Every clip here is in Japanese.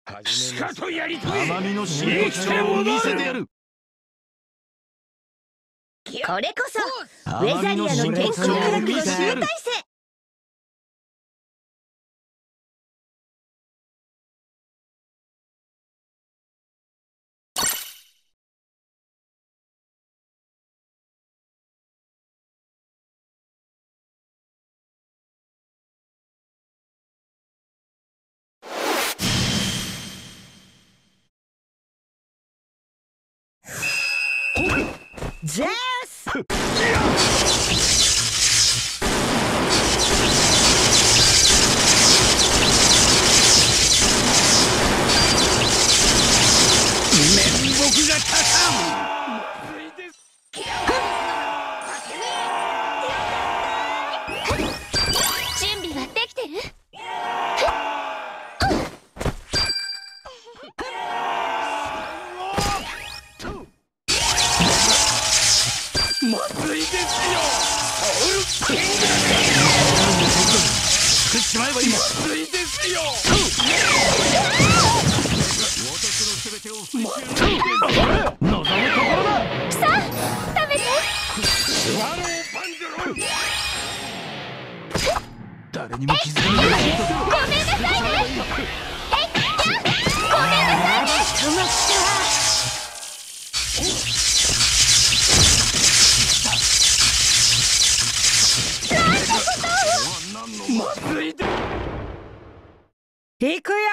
しかとやりとり甘みの真骨頂を見せてやる。 これこそウェザリアの天空科学の集大成。ジェス面目が立たん。 準備はできてる？ まずいですよ。ソウルキング作っちまえばいい。 まずいですよ。 私の全てを吹き消える。望むところだ。 さあ食べて。 スワローパンジョロン。 誰にも気づかれない。 ごめんなさいね。ごめんなさいね。止まった。 まずいで。 行くよ。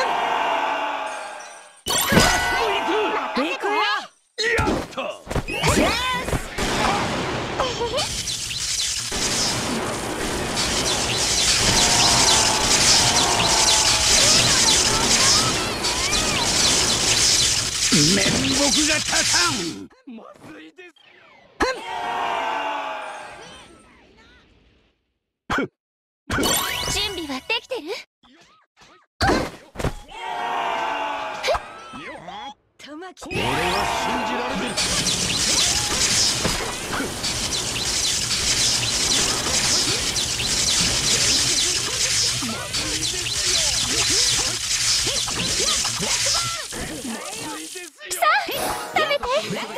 行くよ。 やった。 ジェス。 面目が立たん。まずいです。 準備はできてる？ 俺は信じられる。 さあ食べて。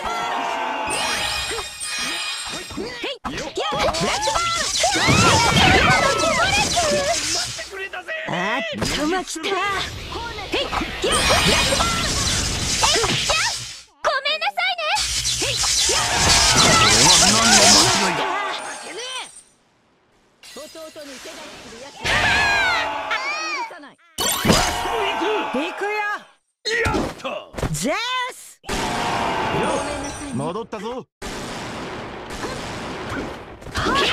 あっとまきた。ごめんなさいね。行くよ。 やった。 ジェス。 戻ったぞ。 ホー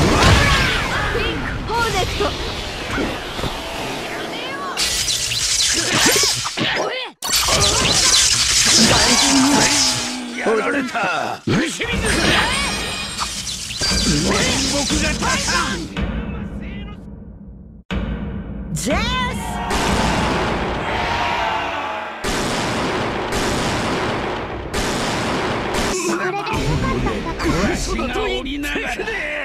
ネット。 やられた。牛水。面目が立たん。 ジェス。 わしが降りながら